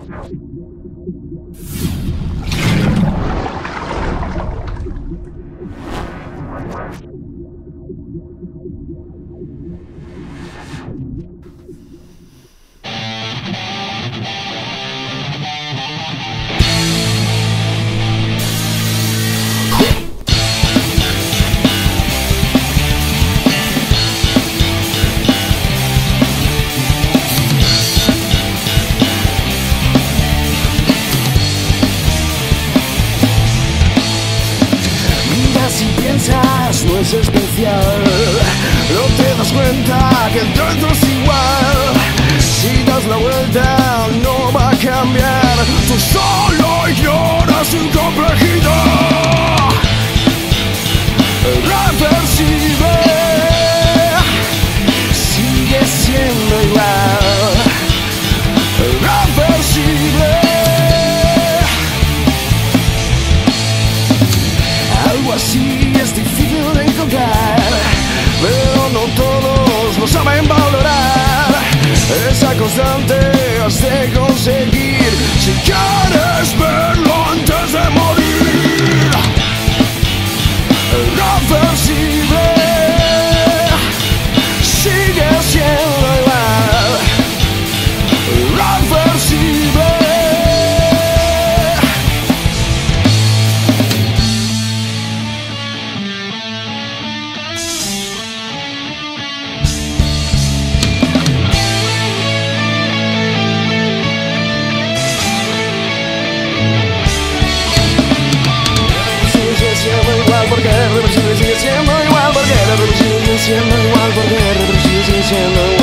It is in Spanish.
No es especial, no te das cuenta que dentro es igual. Si das la vuelta no va a cambiar, tú solo ignoras su complejidad. Reversible, sigue siendo igual. Reversible, algo así es difícil de encontrar, pero no todos lo saben valorar. Esa constante has de conseguir si quieres verlo antes de morir. Reversible, sigue siendo igual. Reversible. Porque reversible sigue siendo igual, porque reversible sigue siendo igual, porque reversible sigue siendo igual.